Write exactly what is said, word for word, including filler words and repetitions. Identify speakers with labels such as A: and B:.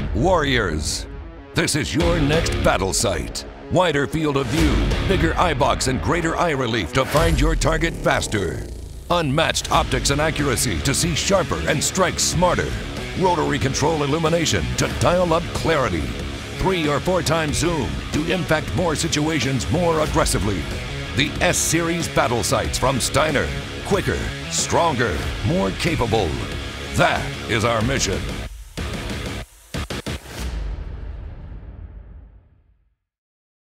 A: Warriors, this is your next battle site. Wider field of view, bigger eye box and greater eye relief to find your target faster. Unmatched optics and accuracy to see sharper and strike smarter. Rotary control illumination to dial up clarity. Three or four times zoom to impact more situations more aggressively. The S-Series battle sights from Steiner. Quicker, stronger, more capable. That is our mission.